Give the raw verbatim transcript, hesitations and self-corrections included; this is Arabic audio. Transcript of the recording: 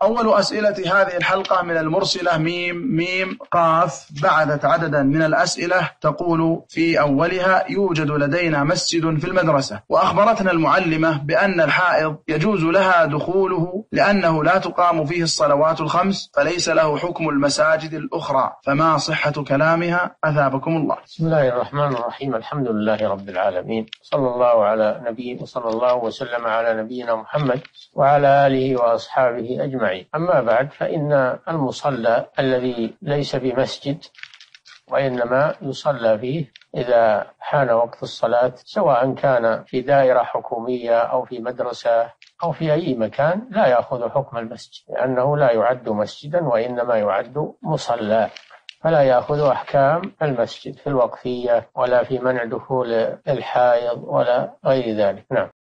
أول أسئلة هذه الحلقة من المرسلة ميم ميم قاف بعدت عددا من الأسئلة تقول في أولها: يوجد لدينا مسجد في المدرسة، وأخبرتنا المعلمة بأن الحائض يجوز لها دخوله لأنه لا تقام فيه الصلوات الخمس، فليس له حكم المساجد الأخرى، فما صحة كلامها أثابكم الله؟ بسم الله الرحمن الرحيم. الحمد لله رب العالمين، صلى الله على نبي وصلى الله وسلم على نبينا محمد وعلى آله وأصحابه أجمعين. أما بعد، فإن المصلى الذي ليس بمسجد وإنما يصلى فيه إذا حان وقت الصلاة، سواء كان في دائرة حكومية أو في مدرسة أو في أي مكان، لا يأخذ حكم المسجد، لأنه لا يعد مسجدا وإنما يعد مصلى، فلا يأخذ أحكام المسجد في الوقفية ولا في منع دخول الحائض ولا غير ذلك. نعم.